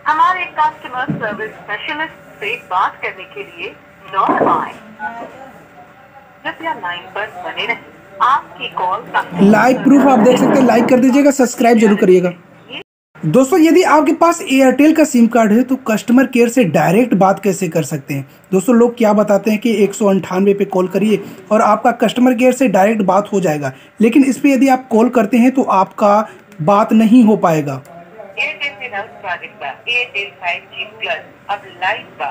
हमारे customer service specialist से बात करने के लिए 9 दबाएं। कृपया लाइन पर बने रहें। आपकी कॉल लाइव प्रूफ आप देख सकते हैं, लाइक कर दीजिएगा, सब्सक्राइब जरूर करिएगा। दोस्तों यदि आपके पास एयरटेल का सिम कार्ड है तो कस्टमर केयर से डायरेक्ट बात कैसे कर सकते हैं। दोस्तों लोग क्या बताते हैं कि 198 पे कॉल करिए और आपका कस्टमर केयर से डायरेक्ट बात हो जाएगा, लेकिन इस पे यदि आप कॉल करते हैं तो आपका बात नहीं हो पाएगा। एयरटेल के नव प्रोजेक्ट का एयरटेल 5G प्लस अब लाइव बा।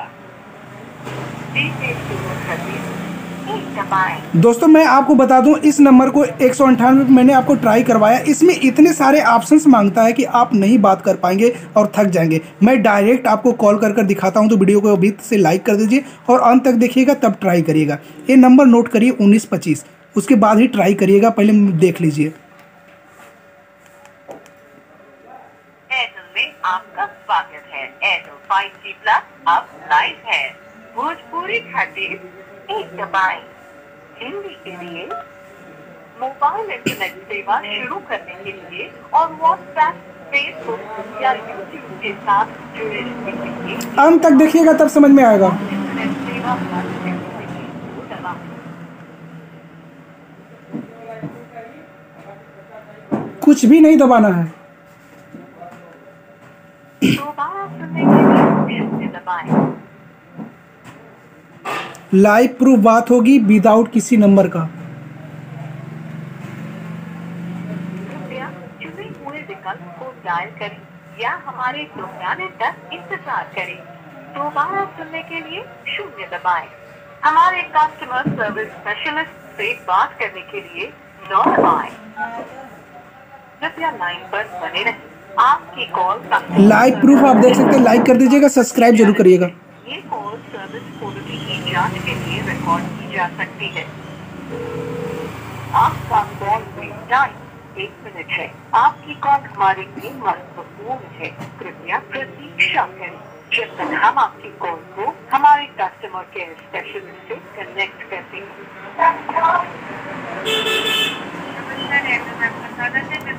दोस्तों मैं आपको बता दूं, इस नंबर को 198 पे मैंने आपको ट्राई करवाया। इसमें इतने सारे ऑप्शंस मांगता है कि आप नहीं बात कर पाएंगे और थक जाएंगे। मैं डायरेक्ट आपको कॉल कर दिखाता हूं, तो वीडियो को अभी से लाइक कर दीजिए और अंत तक देखिएगा, तब ट्राई करिएगा। ये नंबर नोट करिए 1925, उसके बाद ही ट्राई करिएगा, पहले देख लीजिए। एयरटेल में आपका स्वागत है। एयरटेल 5G प्लस अब लाइव है। भोजपुरी खातिर 1 दबाएं। हिंदी के लिए मोबाइल इंटरनेट सेवा शुरू करने के लिए और व्हाट्सएप, फेसबुक या यूट्यूब के साथ जुड़े रहने के लिए अंत तक देखिएगा, तब समझ में आएगा। इंटरनेट सेवा बंद करने के लिए 2 दबाएं। कुछ भी नहीं दबाना है। दोबारा सुनने के लिए 0 दबाएं। लाइव प्रूफ बात होगी विदाउट किसी नंबर का। कृपया चुने हुए विकल्प को डायल करें या हमारे दोबारा तक इंतजार करें। दोबारा सुनने के लिए 0 दबाएं। हमारे कस्टमर सर्विस स्पेशलिस्ट से बात करने के लिए 9 दबाएं। कृपया लाइन पर बने रहें। आपकी कॉल लाइव प्रूफ आप देख सकते हैं, लाइक कर दीजिएगा, सब्सक्राइब जरूर करिएगा। ये कॉल सर्विस क्वालिटी की जांच के लिए रिकॉर्ड की जा सकती है। आपका कॉल वेट टाइम 1 मिनट है। आपकी कॉल हमारे लिए महत्वपूर्ण है। कृपया प्रतीक्षा करें जब तक हम आपकी कॉल को हमारे कस्टमर केयर स्पेशलिस्ट से कनेक्ट करते हैं।